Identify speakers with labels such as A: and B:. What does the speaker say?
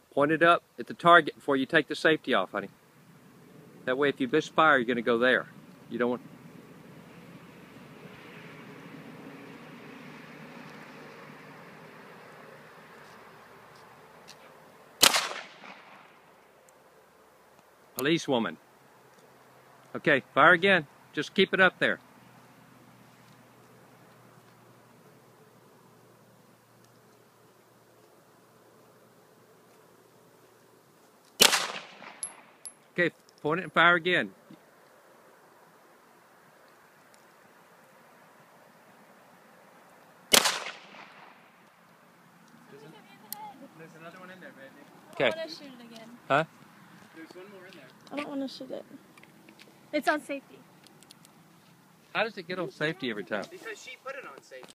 A: Point it up at the target before you take the safety off, honey. That way if you misfire, you're going to go there. You don't want... Policewoman. Okay, fire again. Just keep it up there. Okay, point it and fire again.
B: There's another one in there, baby.
A: Okay.
C: I don't want to shoot it again.
A: Huh?
B: There's one more in there.
C: I don't want to shoot it. It's on safety.
A: How does it get on safety every time?
B: Because she put it on safety.